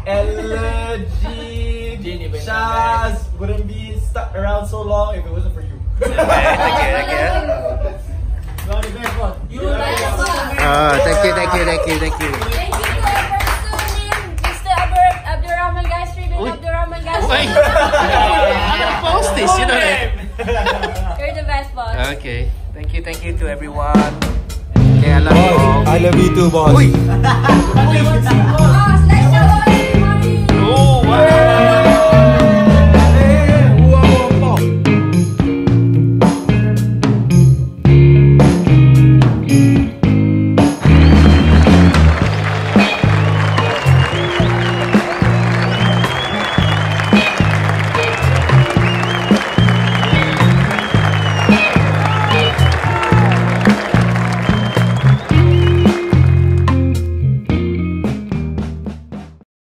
Ella, Jean, Shaz wouldn't be stuck around so long if it wasn't for you. Thank you. You're the best one. You're the best one. Thank you. Thank you to our Mr. Abdurrahman guys, Abdurrahman guys. Wait. I'm gonna post this, you know that. You're the best boss. Okay. Thank you to everyone. Okay, I love you all. I love you too, boss. Uy! Oh,